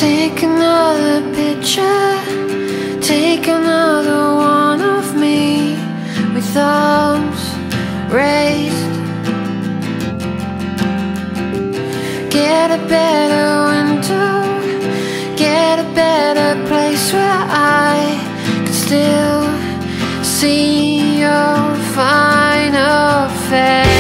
Take another picture, take another one of me with arms raised. Get a better window, get a better place where I can still see your final face.